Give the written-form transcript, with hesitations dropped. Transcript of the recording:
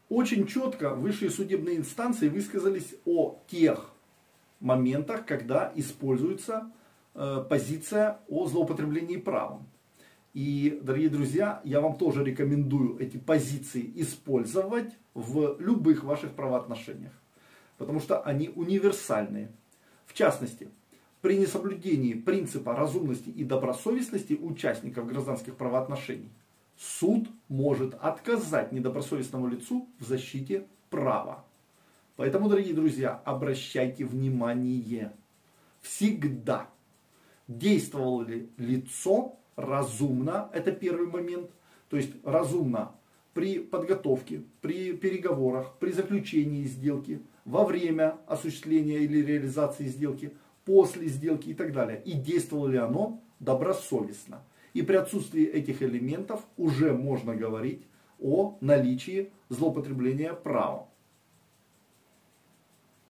Очень четко высшие судебные инстанции высказались о тех моментах, когда используется позиция о злоупотреблении правом. И, дорогие друзья, я вам тоже рекомендую эти позиции использовать в любых ваших правоотношениях, потому что они универсальные. В частности, при несоблюдении принципа разумности и добросовестности участников гражданских правоотношений суд может отказать недобросовестному лицу в защите права. Поэтому, дорогие друзья, обращайте внимание. Всегда действовало ли лицо разумно, это первый момент. То есть разумно при подготовке, при переговорах, при заключении сделки, во время осуществления или реализации сделки, после сделки и так далее. И действовало ли оно добросовестно. И при отсутствии этих элементов уже можно говорить о наличии злоупотребления правом.